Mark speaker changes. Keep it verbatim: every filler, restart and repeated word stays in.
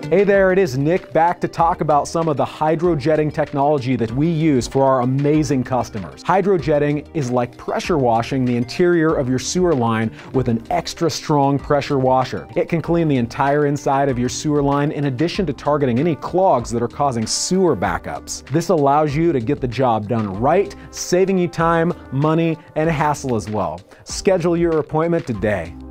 Speaker 1: Hey there, it is Nick back to talk about some of the hydrojetting technology that we use for our amazing customers. Hydrojetting is like pressure washing the interior of your sewer line with an extra strong pressure washer. It can clean the entire inside of your sewer line in addition to targeting any clogs that are causing sewer backups. This allows you to get the job done right, saving you time, money, and hassle as well. Schedule your appointment today.